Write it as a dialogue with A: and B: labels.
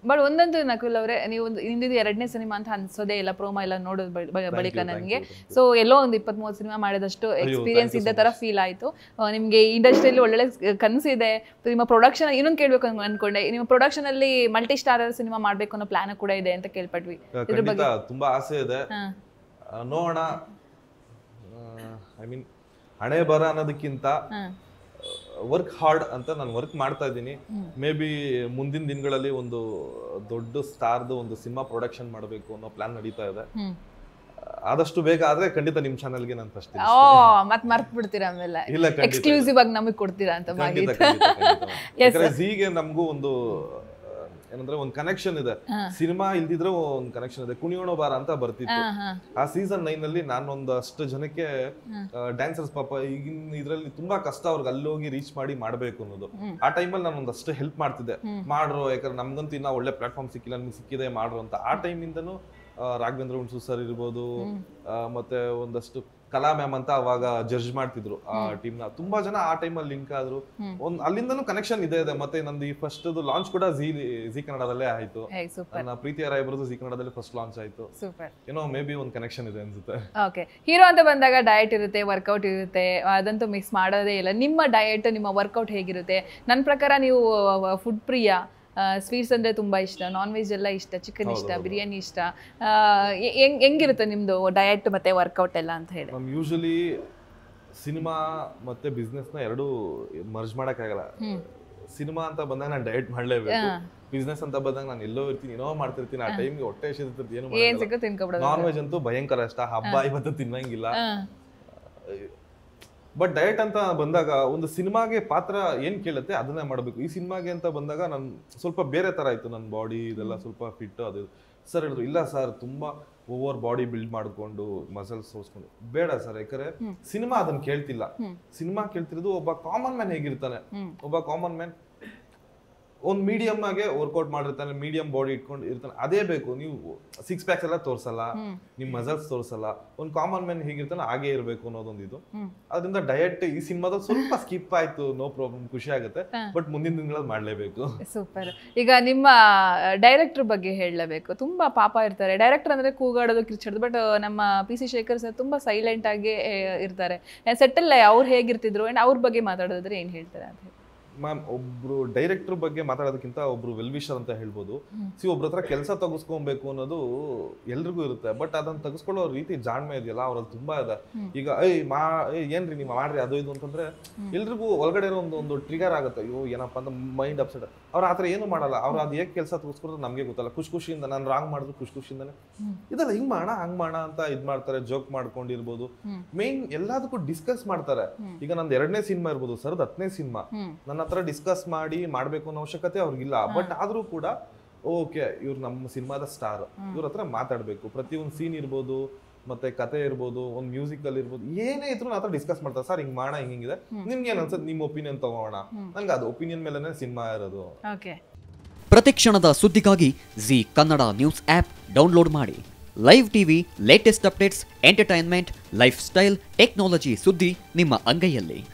A: But ಒಂದಂತೂ ನಕುಲ್ ಅವರೇ, ನೀವು ಇಂದಿದ್ದು 2ನೇ ಸಿನಿಮಾ ಅಂತ ಅನ್ಸೋದೇ ಇಲ್ಲ ಪ್ರೋಮೋ ಎಲ್ಲ ನೋಡೋದು ಬಳಿಕ ನನಗೆ. ಸೊ ಎಲ್ಲೋ ಒಂದು 20-30 ಸಿನಿಮಾ ಮಾಡಿದಷ್ಟು ಎಕ್ಸ್ಪೀರಿಯನ್ಸ್ ಇದ್ದ ತರ ಫೀಲ್ ಆಯ್ತು. ನಿಮ್ಗೆ ಇಂಡಸ್ಟ್ರಿಯಲ್ಲಿ ಒಳ್ಳೊಳ್ಳೆ ಕನಸಿದೆ. ನಿಮ್ಮ ಪ್ರೊಡಕ್ಷನ್ ಇನ್ನೊಂದು ಕೇಳ್ಬೇಕು ಅನ್ಕೊಂಡೆ, ನಿಮ್ಮ ಪ್ರೊಡಕ್ಷನ್ ಅಲ್ಲಿ ಮಲ್ಟಿ ಸ್ಟಾರರ್ ಸಿನಿಮಾ ಮಾಡ್ಬೇಕು ಅನ್ನೋ ಪ್ಲಾನ್ ಕೂಡ ಇದೆ ಅಂತ ಕೇಳ್ಪಟ್ವಿ. ಇದ್ರ ಬಗ್ಗೆ
B: ತುಂಬಾ ಆಸೆ ಇದೆ, ನೋಡೋಣ. ಐ ಮೀನ್ ಹಣೆ ಬರ ಅನ್ನೋದಕ್ಕಿಂತ ವರ್ಕ್ ಹಾರ್ಡ್ ಅಂತ ನಾನು ವರ್ಕ್ ಮಾಡ್ತಾ ಇದ್ದೀನಿ. ಮೇ ಬಿ ಮುಂದಿನ ದಿನಗಳಲ್ಲಿ ಒಂದು ದೊಡ್ಡ ಸ್ಟಾರ್ದು ಒಂದು ಸಿನಿಮಾ ಪ್ರೊಡಕ್ಷನ್ ಮಾಡಬೇಕು ಅನ್ನೋ ಪ್ಲಾನ್ ನಡೀತಾ ಇದೆ. ಆದಷ್ಟು ಬೇಗ ಆದ್ರೆ ಖಂಡಿತ ನಿಮ್ ಚಾನೆಲ್ಗೆ ನಾನು ಫಸ್ಟ್
A: ಮತ್ ಮರ್ತ್ ಬಿಡ್ತೀರಾ, ಆಮೇಲೆ ಎಕ್ಸ್ಕ್ಲೂಸಿವ್ ಆಗಿ ನಮಗೆ ಕೊಡ್ತೀರಾ ಅಂತ.
B: ಝೀಗೆ ನಮಗೂ ಒಂದು ಏನಂದ್ರೆ ಒಂದು ಕನೆಕ್ಷನ್ ಇದೆ, ಸಿನಿಮಾ ಇಲ್ದಿದ್ರೆ ಒಂದು ಕನೆಕ್ಷನ್ ಇದೆ. ಕುಣಿಯೋಣ ಬಾರ ಅಂತ ಬರ್ತಿತ್ತು ಆ ಸೀಸನ್ 9 ಅಲ್ಲಿ. ನಾನು ಒಂದಷ್ಟು ಜನಕ್ಕೆ ಡ್ಯಾನ್ಸರ್ಸ್ ಪಾಪ ಈಗಿನ ಇದ್ರಲ್ಲಿ ತುಂಬಾ ಕಷ್ಟ ಅವ್ರಿಗೆ ಅಲ್ಲಿ ಹೋಗಿ ರೀಚ್ ಮಾಡಿ ಮಾಡ್ಬೇಕು ಅನ್ನೋದು. ಆ ಟೈಮಲ್ಲಿ ನಾನು ಒಂದಷ್ಟು ಹೆಲ್ಪ್ ಮಾಡ್ತಿದ್ದೆ, ಮಾಡ್ರು, ಯಾಕಂದ್ರೆ ನಮ್ಗಂತೂ ಇನ್ನ ಒಳ್ಳೆ ಪ್ಲಾಟ್ಫಾರ್ಮ್ ಸಿಕ್ಕಿಲ್ಲ, ನಿಮ್ಗೆ ಸಿಕ್ಕಿದೆ ಮಾಡ್ರು ಅಂತ. ಆ ಟೈಮಿಂದನು ರಾಘವೇಂದ್ರ ಹುಣಸು ಸರ್ ಇರ್ಬೋದು, ಮತ್ತೆ ಒಂದಷ್ಟು ಕಲಾ ಮ್ಯಾಮ್ ಅಂತ ಅವಾಗ ಜಡ್ಜ್ ಮಾಡ್ತಿದ್ರು ಆ ಟೀಮ್ ನ. ತುಂಬಾ ಜನ ಆ ಟೈಮಲ್ಲಿ ಲಿಂಕ್ ಆದ್ರು. ಅಲ್ಲಿಂದನೂ ಕನೆಕ್ಷನ್ ಇದೆ. ಮತ್ತೆ ನಂದು ಈ ಫಸ್ಟ್ ಲಾಂಚ್ ಕೂಡ ಜಿ ಕನ್ನಡದಲ್ಲೇ ಆಯ್ತು. ನನ್ನ ಪ್ರೀತಿ ರಾಯಬ್ರದ್ದು ಜಿ ಕನ್ನಡದಲ್ಲಿ ಫಸ್ಟ್ ಲಾಂಚ್ ಆಯ್ತು. ಏನೋ ಮೇ ಬಿ ಒಂದು ಕನೆಕ್ಷನ್ ಇದೆ ಅನ್ಸುತ್ತೆ.
A: ಓಕೆ, ಹೀರೋ ಅಂತ ಬಂದಾಗ ಡಯಟ್ ಇರುತ್ತೆ, ವರ್ಕೌಟ್ ಇರುತ್ತೆ, ಅದಂತೂ ಮಿಕ್ಸ್ ಮಾಡೋದೇ ಇಲ್ಲ. ನಿಮ್ಮ ಡಯಟ್, ನಿಮ್ಮ ವರ್ಕೌಟ್ ಹೇಗಿರುತ್ತೆ? ನನ್ನ ಪ್ರಕಾರ ನೀವು ಫುಡ್ ಪ್ರಿಯ, ಸ್ವೀಟ್ಸ್ ಅಂದರೆ ತುಂಬ ಇಷ್ಟ, ನಾನ್ ವೆಜ್ ಎಲ್ಲ ಇಷ್ಟ, ಚಿಕನ್ ಇಷ್ಟ, ಬಿರಿಯಾನಿ ಇಷ್ಟ. ಹೆಂಗಿರುತ್ತೆ ನಿಮ್ಮದು ಡಯಟ್ ಮತ್ತು ವರ್ಕೌಟ್ ಎಲ್ಲ ಅಂತ ಹೇಳಿ?
B: ನಾನು ಯೂಶಲಿ ಸಿನಿಮಾ ಮತ್ತು ಬಿಸ್ನೆಸ್ನ ಎರಡೂ ಮರ್ಜ್ ಮಾಡೋಕ್ಕಾಗಲ್ಲ. ಸಿನಿಮಾ ಅಂತ ಬಂದಾಗ ನಾನು ಡಯಟ್ ಮಾಡಲೇಬೇಕು, ಬಿಸ್ನೆಸ್ ಅಂತ ಬಂದಾಗ ನಾನು ಎಲ್ಲೋ ಇರ್ತೀನಿ, ಏನೋ ಮಾಡ್ತಿರ್ತೀನಿ. ಆ ಟೈಮ್ಗೆ ಹೊಟ್ಟೆ ಎಷ್ಟಿರ್ತದೆ ಏನು ನಾನ್ ವೆಜ್ ಅಂತೂ ಭಯಂಕರ ಇಷ್ಟ, ಹಬ್ಬ ಇವತ್ತು ತಿನ್ನಂಗಿಲ್ಲ. ಬಟ್ ಡಯಟ್ ಅಂತ ಬಂದಾಗ ಒಂದು ಸಿನಿಮಾಗೆ ಪಾತ್ರ ಏನ್ ಕೇಳುತ್ತೆ ಅದನ್ನೇ ಮಾಡಬೇಕು. ಈ ಸಿನಿಮಾಗೆ ಅಂತ ಬಂದಾಗ ನಾನು ಸ್ವಲ್ಪ ಬೇರೆ ತರ ಆಯ್ತು, ನನ್ನ ಬಾಡಿ ಇದೆಲ್ಲ ಸ್ವಲ್ಪ ಫಿಟ್. ಅದು ಸರ್ ಹೇಳಿದ್ರು, ಇಲ್ಲ ಸರ್ ತುಂಬಾ ಓವರ್ ಬಾಡಿ ಬಿಲ್ಡ್ ಮಾಡ್ಕೊಂಡು ಮಸಲ್ಸ್ ತೋರಿಸ್ಕೊಂಡು ಬೇಡ ಸರ್, ಯಾಕಂದ್ರೆ ಸಿನಿಮಾ ಅದನ್ನ ಕೇಳ್ತಿಲ್ಲ. ಸಿನಿಮಾ ಕೇಳ್ತಿರೋದು ಒಬ್ಬ ಕಾಮನ್ ಮ್ಯಾನ್ ಹೇಗಿರ್ತಾನೆ. ಒಬ್ಬ ಕಾಮನ್ ಮ್ಯಾನ್ ಒಂದು ಮೀಡಿಯಂ ಆಗಿ ವರ್ಕೌಟ್ ಮಾಡಿರ್ತಾನೆ, ಮೀಡಿಯಂ ಬಾಡಿ ಇಟ್ಕೊಂಡು ಇರ್ತಾನೆ, ಅದೇ ಬೇಕು. ನೀವು 6 ಪ್ಯಾಕ್ಸ್ ಎಲ್ಲ ತೋರ್ಸಲ್ಲ, ನಿಮ್ ಮಸಲ್ಸ್ ತೋರ್ಸಲ್ಲ. ಒಂದು ಕಾಮನ್ ಮ್ಯಾನ್ ಹೇಗಿರ್ತಾನೆ ಹಾಗೆ ಇರ್ಬೇಕು ಅನ್ನೋದೊಂದು ಇದು. ಅದರಿಂದ ಡಯಟ್ ಈ ಸಿನಿಮಾದಲ್ಲಿ ಸ್ವಲ್ಪ ಸ್ಕಿಪ್ ಆಯ್ತು, ನೋ ಪ್ರಾಬ್ಲಮ್, ಖುಷಿ ಆಗುತ್ತೆ. ಬಟ್ ಮುಂದಿನ ದಿನಗಳಲ್ಲಿ ಮಾಡ್ಲೇಬೇಕು.
A: ಸೂಪರ್. ಈಗ ನಿಮ್ಮ ಡೈರೆಕ್ಟರ್ ಬಗ್ಗೆ ಹೇಳಲೇಬೇಕು. ತುಂಬಾ ಪಾಪ ಇರ್ತಾರೆ. ಡೈರೆಕ್ಟರ್ ಅಂದ್ರೆ ಕೂಗಾಡೋದು, ಕಿರ್ಚಾಡೋದು. ಬಟ್ ನಮ್ಮ PC ಶೇಖರ್ ಸರ್ ತುಂಬಾ ಸೈಲೆಂಟ್ ಆಗಿ ಇರ್ತಾರೆ. ಸೆಟ್ಟಲ್ಲ ಅವ್ರು ಹೇಗಿರ್ತಿದ್ರು, ಅಂಡ್ ಅವ್ರ ಬಗ್ಗೆ ಮಾತಾಡೋದ್ರೆ ಏನ್ ಹೇಳ್ತಾರೆ ಅಂತ?
B: ಮ್ಯಾಮ್, ಒಬ್ರು ಡೈರೆಕ್ಟರ್ ಬಗ್ಗೆ ಮಾತಾಡೋದಕ್ಕಿಂತ ಒಬ್ರು ವೆಲ್ವಿಷರ್ ಅಂತ ಹೇಳ್ಬೋದು. ಒಬ್ರ ಹತ್ರ ಕೆಲಸ ತಗಸ್ಕೊಬೇಕು ಅನ್ನೋದು ಎಲ್ರಿಗೂ ಇರುತ್ತೆ. ಬಟ್ ಅದನ್ನ ತಗಸ್ಕೊಳ್ಳೋ ರೀತಿ ಜಾಣ್ಮೆ ಇದೆಯಲ್ಲ ಅವ್ರಲ್ಲಿ ತುಂಬಾ ಇದೆ. ಈಗ ಏನ್ರಿ ನೀವು ಮಾಡ್ರಿ ಅದು ಇದು ಅಂತಂದ್ರೆ ಎಲ್ರಿಗೂ ಒಳಗಡೆ ಇರೋ ಒಂದು ಟ್ರಿಗರ್ ಆಗುತ್ತೆ. ಅಯ್ಯೋ ಏನಪ್ಪಾ ಅಂತ ಮೈಂಡ್ ಅಪ್ಸೆಟ್. ಅವ್ರು ಆತರ ಏನು ಮಾಡಲ್ಲ. ಅವ್ರು ಅದು ಹೇಗೆ ಕೆಲಸ ತಗಸ್ಕೊಡೋದು ನಮ್ಗೆ ಗೊತ್ತಲ್ಲ. ಖುಷಿಯಿಂದ ನಾನು ರಾಂಗ್ ಮಾಡಿದ್ರು ಖುಷಿಯಿಂದಾನೆ ಇದಲ್ಲ ಹಿಂಗ್ ಮಾಡೋಣ ಹಂಗ್ ಮಾಡೋಣ ಅಂತ ಇದ್ ಮಾಡ್ತಾರೆ, ಜೋಕ್ ಮಾಡ್ಕೊಂಡಿರ್ಬೋದು. ಮೇನ್ ಎಲ್ಲದಕ್ಕೂ ಡಿಸ್ಕಸ್ ಮಾಡ್ತಾರೆ. ಈಗ ನಂದು 2ನೇ ಸಿನಿಮಾ ಇರ್ಬೋದು, ಸರ್ದ್ 10ನೇ ಸಿನಿಮಾ, ನನ್ನ ಹತ್ರ ಡಿಸ್ಕಸ್ ಮಾಡಿ ಮಾಡ್ಬೇಕು ಅನ್ನೋ ಅವಶ್ಯಕತೆ ಅವ್ರಿಗಿಲ್ಲ. ಬಟ್ ಆದ್ರೂ ಕೂಡ ಓಕೆ ಇವ್ರು ನಮ್ಮ ಸಿನಿಮಾದ ಸ್ಟಾರ್, ಇವ್ರ ಹತ್ರ ಮಾತಾಡ್ಬೇಕು. ಪ್ರತಿಯೊಂದು ಸೀನ್ ಇರ್ಬೋದು, ಮತ್ತೆ ಕತೆ ಇರ್ಬೋದು, ಒಂದು ಮ್ಯೂಸಿಕಲ್ ಇರ್ಬೋದು, ಏನೇ ಇದ್ರು ನನ್ನ ಹತ್ರ ಡಿಸ್ಕಸ್ ಮಾಡ್ತಾರೆ. ಸರ್ ಹಿಂಗ್ ಮಾಡೋಣ, ಹಿಂಗಿದೆ, ನಿಮ್ಗೆ ಏನ್ ಅನ್ಸುತ್ತೆ, ನಿಮ್ ಒಪಿನಿಯನ್ ತಗೋಣ. ನಂಗೆ ಅದು ಒಪಿನಿಯನ್ ಮೇಲೆನೆ ಸಿನಿಮಾ ಇರೋದು.
C: ಪ್ರತಿಕ್ಷಣದ ಸುದ್ದಿಗಾಗಿ Zee Kannada news app download ಮಾಡಿ. Live TV, latest updates, entertainment, lifestyle, technology ಸುದ್ದಿ ನಿಮ್ಮ ಅಂಗೈಯಲ್ಲಿ.